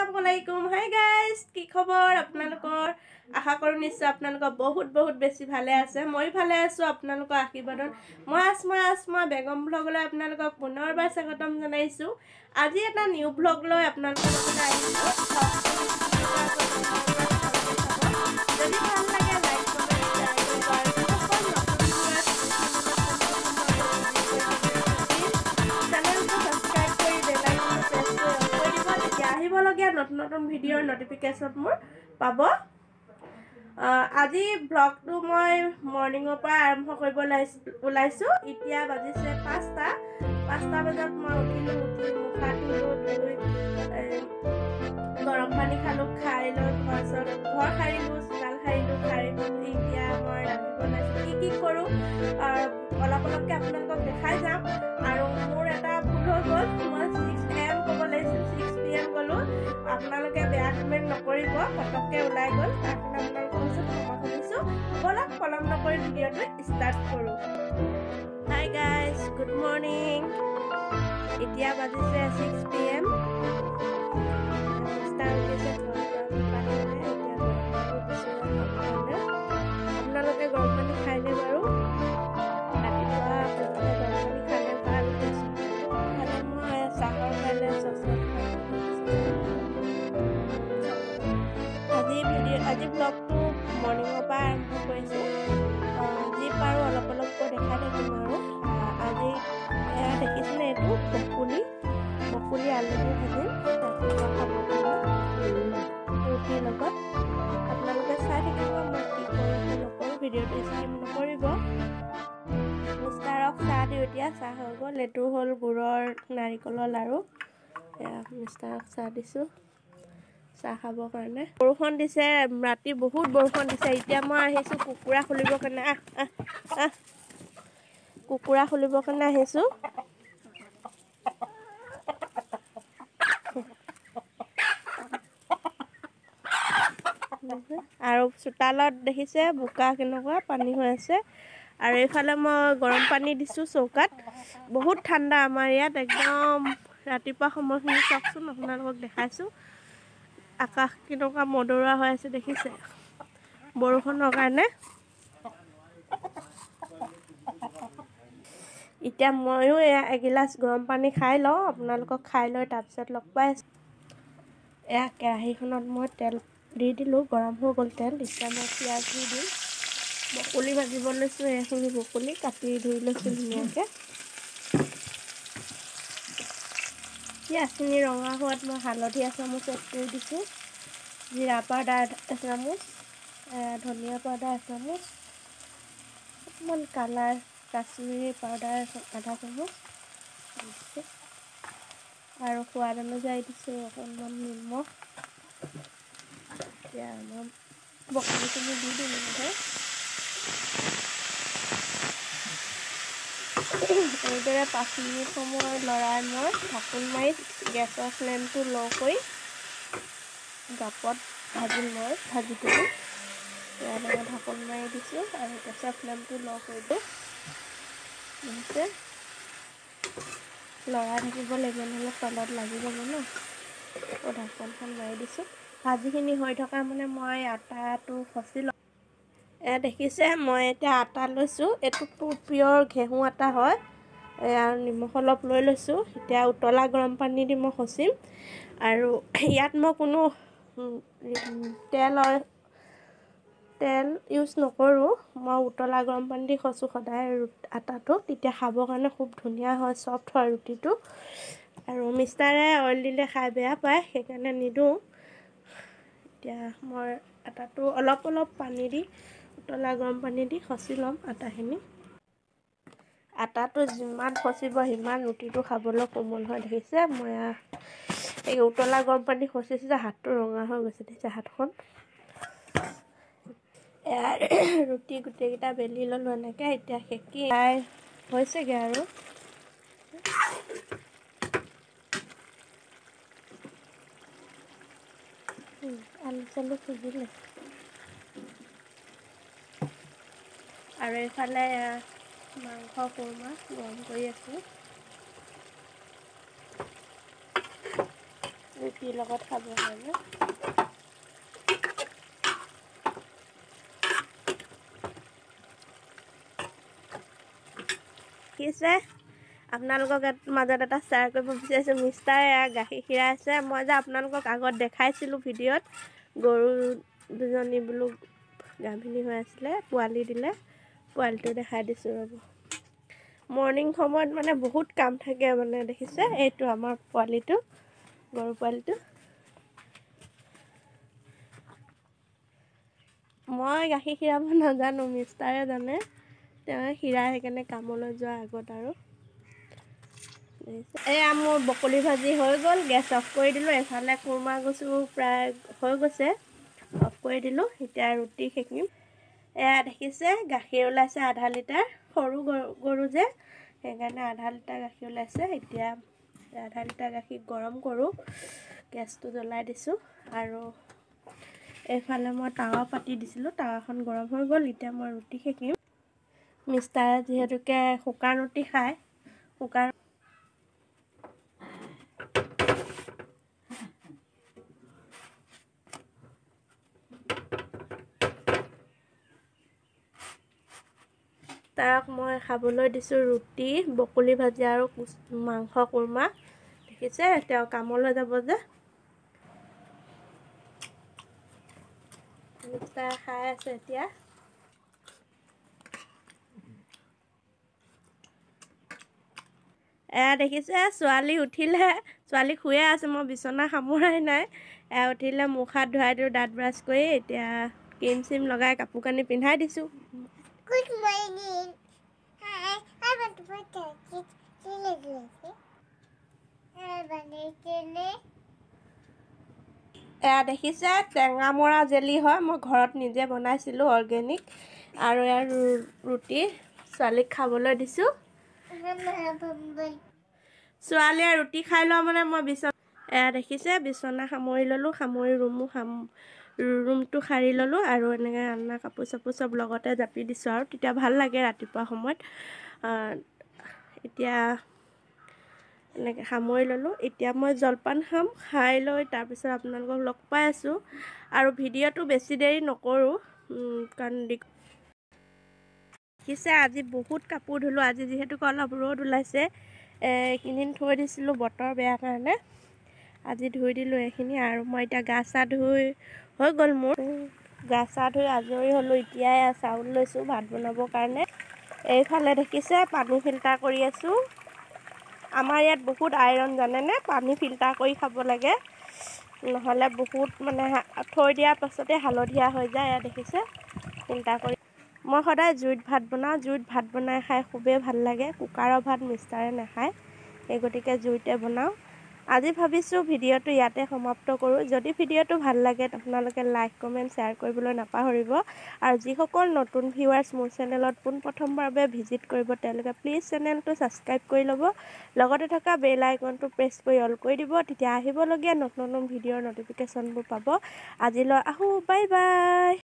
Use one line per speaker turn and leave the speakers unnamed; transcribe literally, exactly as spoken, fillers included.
Assalamualaikum. Hi guys, কি খবৰ আপোনালোকৰ আশা কৰো নিশ্চয় আপোনালোকৰ বহুত বহুত বেছি ভালে আছে মই ভালে আছো আপোনালোকৰ আশীৰ্বাদত মই আসমা আসমা বেগম ব্লগলৈ আপোনালোকক পুনৰবাৰ স্বাগতম জনাইছো আজি এটা নিউ ব্লগ লৈ আপোনালোকৰ লগত আহিছো যদি ভাল লাগে লাইক কমেন্ট শেয়াৰ কৰিব আৰু নতুন নতুন ভিডিওৰ নটিফিকেশন মোৰ পাব আজি ব্লগটো মই মৰ্নিংৰ পৰা আৰম্ভ কৰিব ওলাইছো এতিয়া বাজিছে পাঁচটা পাঁচটা বজাত মই উঠিলো উঠি মুখ হাত ধুলো ধুই গৰম পানী খালো খাই লৈ ঘৰ ঘৰ সাৰিলো চোতাল সাৰিলো সাৰি মেলি এতিয়া মই ৰাতিপুৱা ওলাইছো কি কি কৰো অলপ অলপকে আপোনালোকক দেখাই যাম আৰু মোৰ এটা ভুল হৈ গ'ল মই six a m ক'ব লাগিছিল six p m গ'লো আপোনালোকে বেয়া কমেন্ট নকৰিব পটককে ওলাই গ'ল তাৰপৰা আপোনালোকক ওচৰত ক্ষমা খুজিছো বলক পলম নকৰি ভিডিওটো ষ্টাৰ্ট কৰো হাই গাইজ গুড মৰ্নিং এতিয়া বাজিছে six p m আপোনালোকে গৰম পানী খাইনে বাৰু ৰাতিপুৱা গৰম পানী খালে ভাল খালে মই চাহৰ খালে চচত আজি ভিডিঅ' আজি ব্লগটো মৰ্নিঙৰ পৰা আৰম্ভ কৰিছোঁ যি পাৰোঁ অলপ অলপকৈ দেখাই থাকিম আৰু আজি এয়া দেখিছেনে এইটো বকুলি বকুলি আলু দি ভাজিম ৰাতিপুৱা খাব ৰুটিৰ লগত আপোনালোকে চাই থাকিব মই কি কৰোঁ কি নকৰোঁ ভিডিঅ'টো স্কিপ নকৰিব মিষ্টাৰক চাহ দিওঁ এতিয়া চাহ হৈ গ'ল এইটো হ'ল গুড়ৰ নাৰিকলৰ লাড়ু এয়া মিষ্টাৰক চাহ দিছোঁ চাহ খাবৰ কাৰণে বৰষুণ দিছে ৰাতি বহুত বৰষুণ দিছে এতিয়া মই আহিছোঁ কুকুৰা খুলিবৰ কাৰণে আহ আহ আহ কুকুৰা খুলিবৰ কাৰণে আহিছোঁ আৰু চোতালত দেখিছে বোকা কেনেকুৱা পানী হৈ আছে আৰু এইফালে মই গৰম পানী দিছোঁ চৌকাত বহুত ঠাণ্ডা আমাৰ ইয়াত একদম ৰাতিপুৱা সময়খিনি চাওকচোন আপোনালোকক দেখাইছোঁ আকাশ কেনেকুৱা মদৰুৱা হৈ আছে দেখিছে বৰষুণৰ কাৰণে এতিয়া ময়ো এয়া এগিলাচ গৰম পানী খাই লওঁ আপোনালোকক খাই লৈ তাৰপিছত লগ পাই আছোঁ এয়া কেৰাহীখনত মই তেল দি দিলোঁ গৰম হৈ গ'ল তেল এতিয়া মই পিঁয়াজ দি দিম বকুলি ভাজিব লৈছোঁ এইখিনি বকুলি কাটি ধুই লৈছোঁ ধুনীয়াকৈ পিঁয়াজখিনি ৰঙা হোৱাত মই হালধি এচামুচ এড কৰি দিছোঁ জিৰা পাউডাৰ এচামুচ ধনিয়া পাউডাৰ এচামুচ অকণমান কালাৰ কাশ্মীৰী পাউডাৰ আধা চামুচ আৰু সোৱাদ অনুযায়ী দিছোঁ অকণমান নিমখ এতিয়া মই বকুলিখিনি দি দিম এনেকৈ এইদৰে পাঁচ মিনিট সময় লৰাই মই ঢাকোন মাৰি গেছৰ ফ্লেমটো ল' কৰি গাপত ভাজিম মই ভাজি দিলোঁ এনেকৈ ঢাকোন মাৰি দিছোঁ আৰু গেছৰ ফ্লেমটো ল' কৰি দিওঁ দেখিছে লৰাই থাকিব লাগিব নহ'লে তলত লাগি যাব ন ঢাকোনখন মাৰি দিছোঁ ভাজিখিনি হৈ থকা মানে মই আটাটো খচি লওঁ এয়া দেখিছে মই এতিয়া আটা লৈছোঁ এইটো পিয়ৰ ঘেঁহু আটা হয় আৰু নিমখ অলপ লৈ লৈছোঁ এতিয়া উতলা গৰম পানী দি মই খচিম আৰু ইয়াত মই কোনো তেলৰ তেল ইউজ নকৰোঁ মই উতলা গৰম পানী দি খচোঁ সদায় আটাটো তেতিয়া খাবৰ কাৰণে খুব ধুনীয়া হয় চফ্ট হয় ৰুটিটো আৰু মিষ্টাৰে অইল দিলে খাই বেয়া পায় সেইকাৰণে নিদিওঁ এতিয়া মই আটাটো অলপ অলপ পানী দি উতলা গৰম পানী দি খচি ল'ম আটাখিনি আটাটো যিমান খচিব সিমান ৰুটিটো খাবলৈ কোমল হৈ দেখিছে মই এই উতলা গৰম পানী খচিছোঁ যে হাতটো ৰঙা হৈ গৈছে দেখিছে হাতখন ৰুটি গোটেইকেইটা বেলি ল'লোঁ এনেকৈ এতিয়া সেকি হৈছেগৈ আৰু আলু চালু সিজিলে আৰু এইফালে মাংস কোৰমা গৰম কৰি আছোঁ ৰুটিৰ লগত খাব কাৰণে কিছে আপোনালোকক মাজত এটা শ্বেয়াৰ কৰিব বিচাৰিছোঁ মিষ্টাৰে গাখীৰ খীৰাই আছে মই যে আপোনালোকক আগত দেখাইছিলোঁ ভিডিঅ'ত গৰু দুজনী বোলো গাভিনী হৈ আছিলে পোৱালি দিলে পোৱালিটো দেখাই দিছোঁ ৰ'ব মৰ্ণিং সময়ত মানে বহুত কাম থাকে মানে দেখিছে এইটো আমাৰ পোৱালিটো গৰু পোৱালিটো মই গাখীৰ খীৰাব নাজানো মিষ্টাৰে জানে তেওঁ খীৰাই সেইকাৰণে কামলৈ যোৱাৰ আগত আৰু এয়া মোৰ বকলি ভাজি হৈ গ'ল গেছ অফ কৰি দিলোঁ এফালে কুৰ্মা কচু প্ৰায় হৈ গৈছে অফ কৰি দিলোঁ এতিয়া ৰুটি সেকিম এয়া দেখিছে গাখীৰ ওলাইছে আধা লিটাৰ সৰু গৰু যে সেইকাৰণে আধা লিটাৰ গাখীৰ ওলাইছে এতিয়া আধা লিটাৰ গাখীৰ গৰম কৰোঁ গেছটো জ্বলাই দিছোঁ আৰু এইফালে মই তাৱা পাতি দিছিলোঁ তাৱাখন গৰম হৈ গ'ল এতিয়া মই ৰুটি সেকিম মিষ্টাৰে যিহেতুকে শুকান ৰুটি খায় শুকান তাক মই খাবলৈ দিছোঁ ৰুটি বকলি ভাজি আৰু মাংস কুৰ্মা দেখিছে তেওঁ কামলৈ যাব যে মিষ্টাৰ খাই আছে এতিয়া এয়া দেখিছে ছোৱালী উঠিলে ছোৱালী শুয়ে আছে মই বিচনা সামৰাই নাই এয়া উঠিলে মুখ হাত ধুৱাই দিওঁ দাঁত ব্ৰাছ কৰি এতিয়া ক্ৰীম চিম লগাই কাপোৰ কানি পিন্ধাই দিছোঁ
Good morning. Hi, I want to put the kids in the glass. I want to
এয়া দেখিছে টেঙা মৰা জেলি হয় মই ঘৰত নিজে বনাইছিলোঁ অৰ্গেনিক আৰু ইয়াৰ ৰুটি ছোৱালীক খাবলৈ দিছোঁ ছোৱালীয়ে ৰুটি খাই লোৱা মানে মই বিচনা এয়া দেখিছে বিচনা সামৰি ল'লোঁ সামৰি ৰুমো সাম ৰুমটো সাৰি ল'লোঁ আৰু এনেকৈ আলনা কাপোৰ চাপোৰ চব লগতে জাপি দিছোঁ আৰু তেতিয়া ভাল লাগে ৰাতিপুৱা সময়ত এতিয়া এনেকৈ সামৰি ল'লোঁ এতিয়া মই জলপান খাম খাই লৈ তাৰপিছত আপোনালোকক লগ পাই আছোঁ আৰু ভিডিঅ'টো বেছি দেৰি নকৰোঁ কাৰণ দেখিছে আজি বহুত কাপোৰ ধুলোঁ আজি যিহেতুকে অলপ ৰ'দ ওলাইছে এইখিনি থৈ দিছিলোঁ বতৰ বেয়া কাৰণে আজি ধুই দিলোঁ এইখিনি আৰু মই এতিয়া গা চা ধুই হৈ গ'ল মোৰ গা চা ধুই আজৰি হ'লোঁ এতিয়াই চাউল লৈছোঁ ভাত বনাবৰ কাৰণে এইফালে দেখিছে পানী ফিল্টাৰ কৰি আছোঁ আমাৰ ইয়াত বহুত আইৰণ জানেনে পানী ফিল্টাৰ কৰি খাব লাগে নহ'লে বহুত মানে থৈ দিয়াৰ পাছতে হালধীয়া হৈ যায় এয়া দেখিছে ফিল্টাৰ কৰি মই সদায় জুইত ভাত বনাওঁ জুইত ভাত বনাই খাই খুবেই ভাল লাগে কুকাৰৰ ভাত মিষ্টাৰে নাখায় এই গতিকে জুইতে বনাওঁ আজি ভাবিছোঁ ভিডিঅ'টো ইয়াতে সমাপ্ত কৰোঁ যদি ভিডিঅ'টো ভাল লাগে আপোনালোকে লাইক কমেণ্ট শ্বেয়াৰ কৰিবলৈ নাপাহৰিব আৰু যিসকল নতুন ভিউৱাৰ্ছ মোৰ চেনেলত পোনপ্ৰথমবাৰৰ বাবে ভিজিট কৰিব তেওঁলোকে প্লিজ চেনেলটো ছাবস্ক্ৰাইব কৰি ল'ব লগতে থকা বেল আইকনটো প্ৰেছ কৰি অল কৰি দিব তেতিয়া আহিবলগীয়া নতুন নতুন ভিডিঅ'ৰ নটিফিকেশ্যনবোৰ পাব আজিলৈ আহোঁ বাই বাই